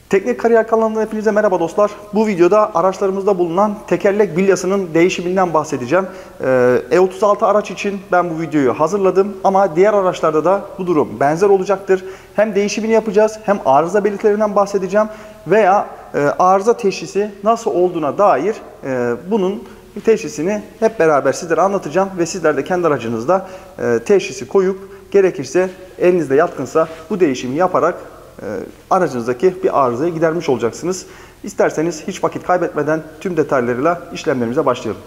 Teknik Kariyer kanalından hepinize merhaba dostlar. Bu videoda araçlarımızda bulunan tekerlek bilyasının değişiminden bahsedeceğim. E36 araç için ben bu videoyu hazırladım ama diğer araçlarda da bu durum benzer olacaktır. Hem değişimini yapacağız hem arıza belirtilerinden bahsedeceğim veya arıza teşhisi nasıl olduğuna dair bunun teşhisini hep beraber sizlere anlatacağım ve sizler de kendi aracınızda teşhisi koyup gerekirse elinizde yatkınsa bu değişimi yaparak aracınızdaki bir arızayı gidermiş olacaksınız. İsterseniz hiç vakit kaybetmeden tüm detaylarıyla işlemlerimize başlayalım.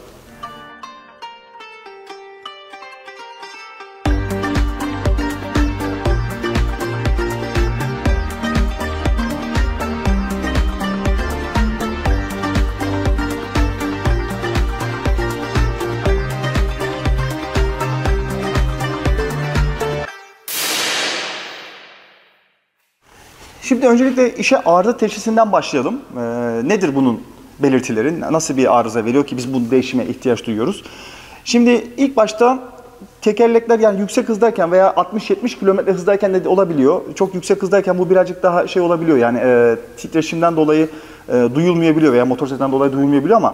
Şimdi öncelikle işe arıza teşhisinden başlayalım. Nedir bunun belirtileri? Nasıl bir arıza veriyor ki biz bu değişime ihtiyaç duyuyoruz? Şimdi ilk başta tekerlekler yani yüksek hızdayken veya 60-70 km hızdayken de olabiliyor. Çok yüksek hızdayken bu birazcık daha şey olabiliyor yani titreşimden dolayı duyulmayabiliyor veya motor sesinden dolayı duyulmayabiliyor ama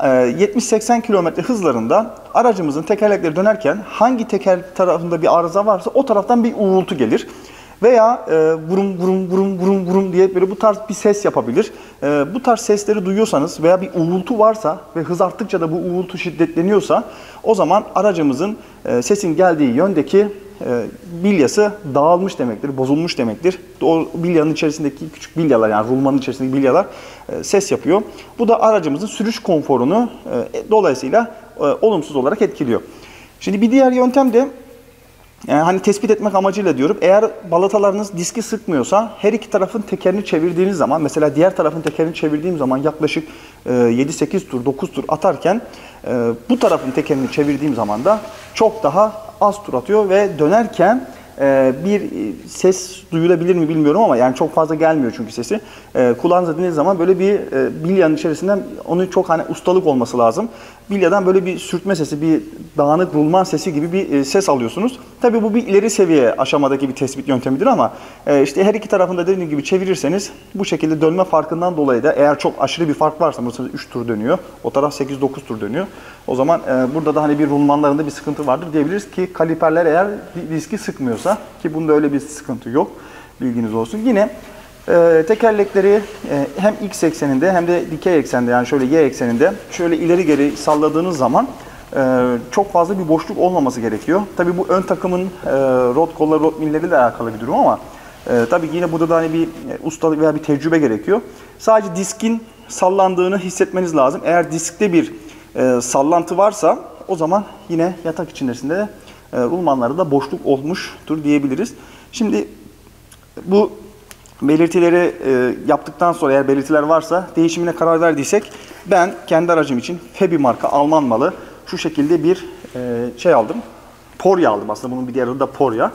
70-80 km hızlarında aracımızın tekerlekleri dönerken hangi teker tarafında bir arıza varsa o taraftan bir uğultu gelir. Veya vurum vurum vurum vurum vurum diye böyle bu tarz bir ses yapabilir. Bu tarz sesleri duyuyorsanız veya bir uğultu varsa ve hız arttıkça da bu uğultu şiddetleniyorsa o zaman aracımızın sesin geldiği yöndeki bilyası dağılmış demektir, bozulmuş demektir. O bilyanın içerisindeki küçük bilyalar yani rulmanın içerisindeki bilyalar ses yapıyor. Bu da aracımızın sürüş konforunu dolayısıyla olumsuz olarak etkiliyor. Şimdi bir diğer yöntem de hani tespit etmek amacıyla diyorum. Eğer balatalarınız diski sıkmıyorsa her iki tarafın tekerini çevirdiğiniz zaman mesela diğer tarafın tekerini çevirdiğim zaman yaklaşık 7-8 tur 9 tur atarken bu tarafın tekerini çevirdiğim zaman da çok daha az tur atıyor ve dönerken bir ses duyulabilir mi bilmiyorum ama yani çok fazla gelmiyor çünkü sesi. Kulağınıza dinlediğiniz zaman böyle bir bilyanın içerisinden onun çok hani ustalık olması lazım. Bilyadan böyle bir sürtme sesi, bir dağınık rulman sesi gibi bir ses alıyorsunuz. Tabii bu bir ileri seviye aşamadaki bir tespit yöntemidir ama işte her iki tarafında dediğim gibi çevirirseniz bu şekilde dönme farkından dolayı da eğer çok aşırı bir fark varsa mesela 3 tur dönüyor, o taraf 8-9 tur dönüyor. O zaman burada da hani bir rulmanlarında bir sıkıntı vardır diyebiliriz ki kaliperler eğer diski sıkmıyorsa ki bunda öyle bir sıkıntı yok. Bilginiz olsun. Yine tekerlekleri hem x ekseninde hem de dikey eksende yani şöyle y ekseninde şöyle ileri geri salladığınız zaman çok fazla bir boşluk olmaması gerekiyor. Tabii bu ön takımın rot kolları, rot milleriyle alakalı bir durum ama tabii yine burada da hani bir ustalık veya bir tecrübe gerekiyor. Sadece diskin sallandığını hissetmeniz lazım. Eğer diskte bir sallantı varsa o zaman yine yatak içerisinde rulmanlarda boşluk olmuştur diyebiliriz. Şimdi bu belirtileri yaptıktan sonra eğer belirtiler varsa değişimine karar verdiysek ben kendi aracım için Febi marka Alman malı şu şekilde bir şey aldım. Porya aldım aslında bunun bir diğer adı da Porya.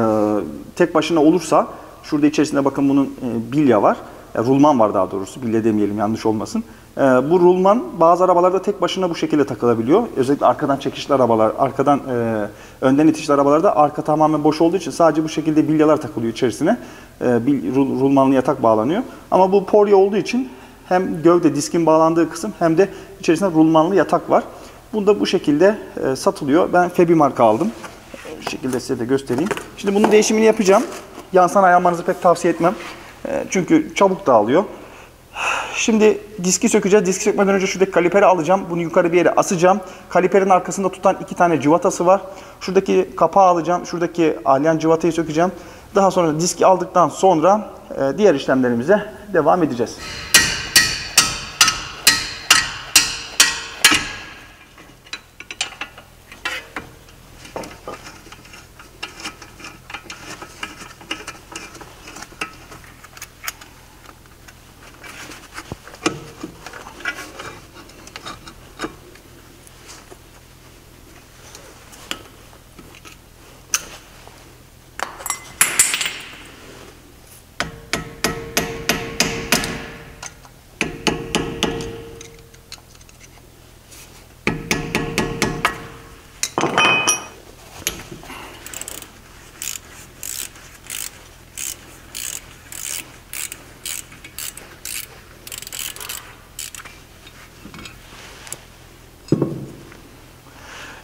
Tek başına olursa şurada içerisinde bakın bunun bilya var. Rulman var daha doğrusu bilya demeyelim yanlış olmasın. Bu rulman bazı arabalarda tek başına bu şekilde takılabiliyor. Özellikle arkadan çekişli arabalar, arkadan önden itişli arabalarda arka tamamen boş olduğu için sadece bu şekilde bilyalar takılıyor içerisine. Rulmanlı yatak bağlanıyor. Ama bu porya olduğu için hem gövde diskin bağlandığı kısım hem de içerisinde rulmanlı yatak var. Bunda bu şekilde satılıyor. Ben Febi marka aldım. Bu şekilde size de göstereyim. Şimdi bunun değişimini yapacağım. Yan sanayi almanızı pek tavsiye etmem. Çünkü çabuk dağılıyor. Şimdi diski sökeceğiz. Diski sökmeden önce şuradaki kaliperi alacağım. Bunu yukarı bir yere asacağım. Kaliperin arkasında tutan 2 tane cıvatası var. Şuradaki kapağı alacağım. Şuradaki alyan cıvatayı sökeceğim. Daha sonra diski aldıktan sonra diğer işlemlerimize devam edeceğiz.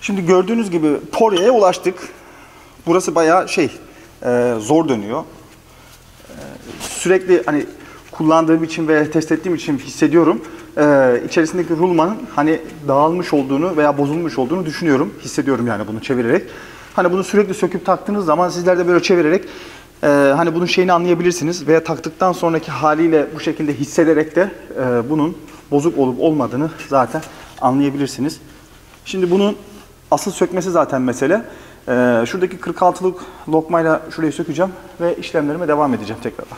Şimdi gördüğünüz gibi poryaya ulaştık. Burası bayağı zor dönüyor. Sürekli hani kullandığım için ve test ettiğim için hissediyorum. İçerisindeki rulmanın hani dağılmış olduğunu veya bozulmuş olduğunu düşünüyorum. Hissediyorum yani bunu çevirerek. Hani bunu sürekli söküp taktığınız zaman sizler de böyle çevirerek hani bunun şeyini anlayabilirsiniz. Veya taktıktan sonraki haliyle bu şekilde hissederek de bunun bozuk olup olmadığını zaten anlayabilirsiniz. Şimdi bunun asıl sökmesi zaten mesele. Şuradaki 46'lık lokmayla şurayı sökeceğim ve işlemlerime devam edeceğim tekrardan.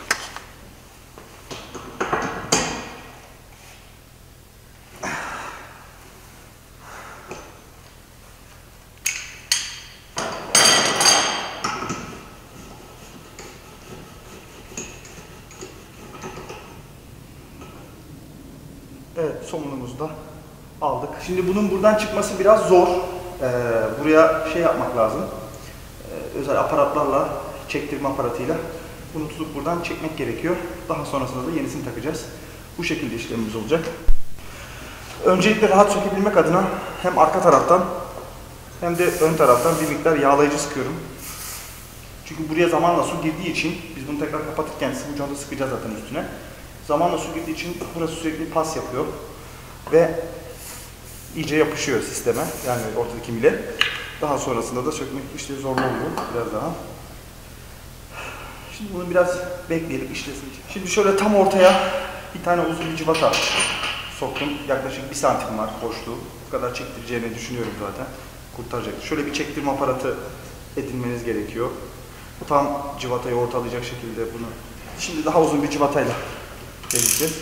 Evet, somunumuzu da aldık. Şimdi bunun buradan çıkması biraz zor. Buraya yapmak lazım. Özel aparatlarla, çektirme aparatıyla bunu tutup buradan çekmek gerekiyor. Daha sonrasında da yenisini takacağız. Bu şekilde işlemimiz olacak. Öncelikle rahat sökebilmek adına hem arka taraftan hem de ön taraftan bir miktar yağlayıcı sıkıyorum. Çünkü buraya zamanla su girdiği için biz bunu tekrar kapatırken sıvı conta sıkacağız zaten üstüne. Zamanla su girdiği için burası sürekli pas yapıyor ve iyice yapışıyor sisteme, yani ortadaki mile. Daha sonrasında da sökmek işte zorlu oluyor biraz daha. Şimdi bunu biraz bekleyelim işlesin. Şimdi şöyle tam ortaya bir tane uzun bir cıvata soktum. Yaklaşık 1 santim var boşluğu. Bu kadar çektireceğini düşünüyorum zaten. Kurtaracak. Şöyle bir çektirme aparatı edinmeniz gerekiyor. Tam cıvatayı ortalayacak şekilde bunu. Şimdi daha uzun bir cıvatayla deneyeceğiz.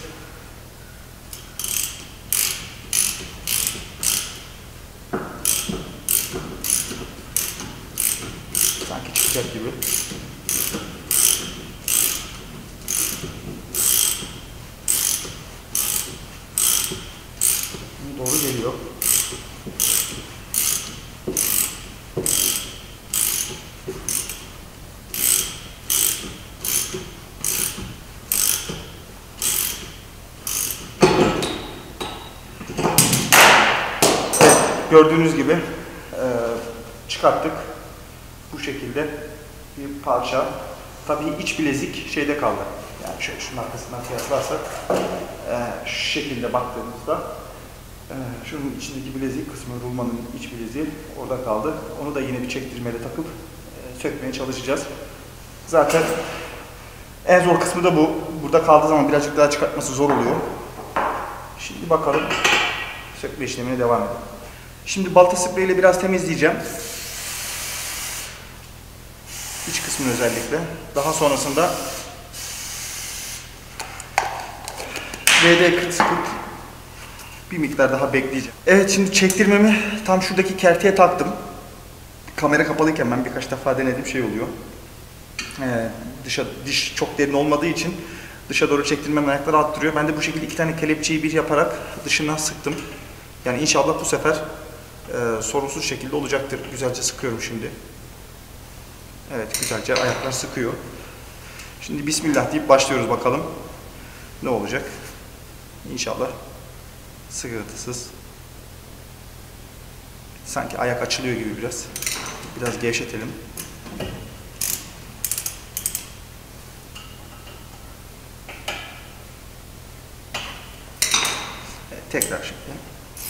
Sanki çıkacak gibi. Doğru geliyor. Gördüğünüz gibi çıkarttık. Bu şekilde bir parça. Tabii iç bilezik şeyde kaldı. Yani şöyle şunun arkasından kıyaslarsak şu şekilde baktığımızda şunun içindeki bilezik kısmı, rulmanın iç bileziği orada kaldı. Onu da yine bir çektirmeyle takıp sökmeye çalışacağız. Zaten en zor kısmı da bu. Burada kaldığı zaman birazcık daha çıkartması zor oluyor. Şimdi bakalım, sökme işlemine devam edelim. Şimdi balta spreyiyle biraz temizleyeceğim. İç kısmını özellikle. Daha sonrasında VD40 sıkıp bir miktar daha bekleyeceğim. Evet, şimdi çektirmemi tam şuradaki kerteye taktım. Kamera kapalıyken ben birkaç defa denedim, şey oluyor. Diş çok derin olmadığı için dışa doğru çektirmem ayakları attırıyor. Ben de bu şekilde 2 tane kelepçeyi bir yaparak dışından sıktım. Yani inşallah bu sefer sorunsuz şekilde olacaktır. Güzelce sıkıyorum şimdi. Evet, güzelce ayaklar sıkıyor. Şimdi Bismillah deyip başlıyoruz bakalım. Ne olacak? İnşallah sıkıntısız. Sanki ayak açılıyor gibi biraz. Biraz gevşetelim. Evet, tekrar şimdi.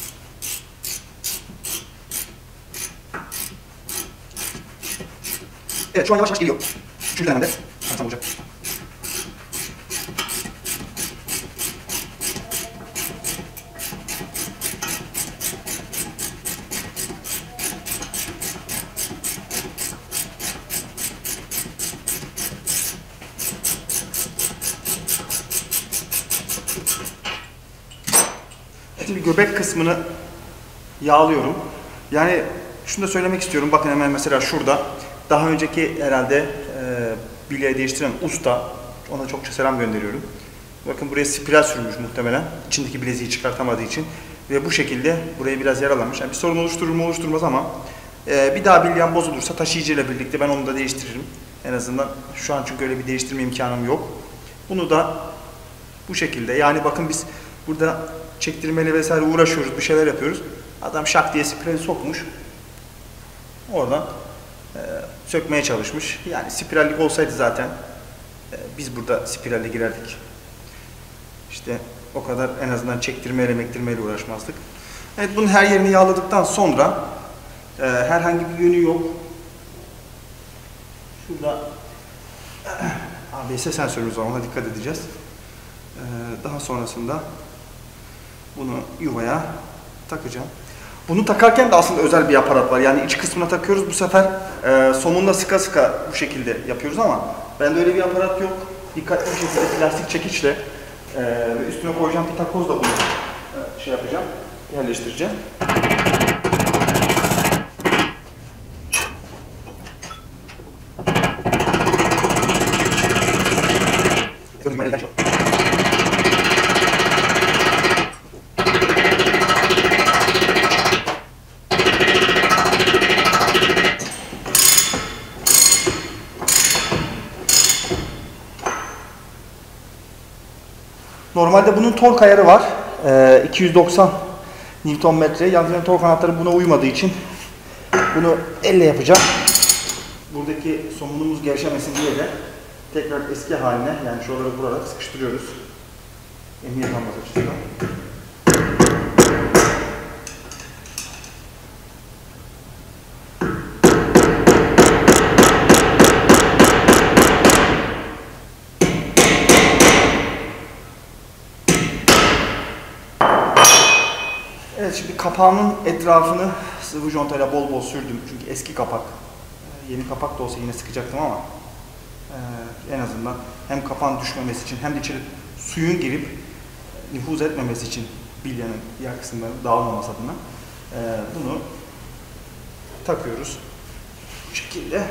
Evet, şu an yavaş yavaş geliyor. Üçüncü denemde. Tam olacak. Şimdi göbek kısmını yağlıyorum. Yani şunu da söylemek istiyorum. Bakın hemen mesela şurada. Daha önceki herhalde bilyeyi değiştiren usta, ona çokça selam gönderiyorum. Bakın buraya spiral sürmüş muhtemelen. İçindeki bileziği çıkartamadığı için. Ve bu şekilde buraya biraz yaralamış. Yani bir sorun oluşturur mu oluşturmaz ama bir daha bilyen bozulursa taşıyıcıyla birlikte ben onu da değiştiririm. En azından şu an çünkü öyle bir değiştirme imkanım yok. Bunu da bu şekilde, yani bakın biz burada çektirmeli vesaire uğraşıyoruz, bir şeyler yapıyoruz. Adam şak diye spirali sokmuş. oradan sökmeye çalışmış. Yani spirallik olsaydı zaten biz burada spiralle girerdik. İşte o kadar en azından çektirmeyle mektirmeyle uğraşmazdık. Evet, bunun her yerini yağladıktan sonra herhangi bir yönü yok. Şurada ABS sensörümüz var, ona dikkat edeceğiz. Daha sonrasında bunu yuvaya takacağım. Bunu takarken de aslında özel bir aparat var. Yani iç kısmına takıyoruz. Bu sefer somunla sıka sıka bu şekilde yapıyoruz ama bende öyle bir aparat yok. Dikkatli bir şekilde plastik çekiçle ve üstüne koyacağım bir takozla bunu şey yapacağım, yerleştireceğim. Normalde bunun tork ayarı var. 290 Nm. Yalnız tork kanatları buna uymadığı için bunu elle yapacağım. Buradaki somunumuz gevşemesin diye de tekrar eski haline, yani şuraları vurarak sıkıştırıyoruz. Emniyet alması açısından. Evet, şimdi kapağının etrafını sıvı contayla bol bol sürdüm. Çünkü eski kapak. Yeni kapak da olsa yine sıkacaktım ama en azından hem kapağın düşmemesi için hem de içeri suyun girip nüfuz etmemesi için bilyenin diğer kısımlarının dağılmaması adına bunu takıyoruz. Bu şekilde.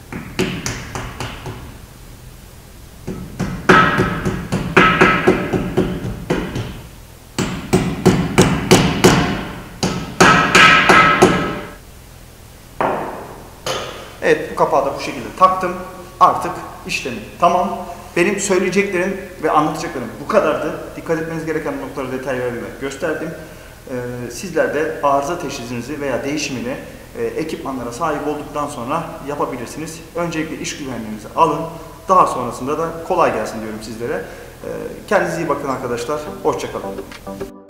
Evet, bu kapağı da bu şekilde taktım. Artık işlemi tamam. Benim söyleyeceklerim ve anlatacaklarım bu kadardı. Dikkat etmeniz gereken noktaları detay vererek gösterdim. Sizler de arıza teşhisinizi veya değişimini ekipmanlara sahip olduktan sonra yapabilirsiniz. Öncelikle iş güvenliğinizi alın. Daha sonrasında da kolay gelsin diyorum sizlere. Kendinize iyi bakın arkadaşlar. Hoşça kalın.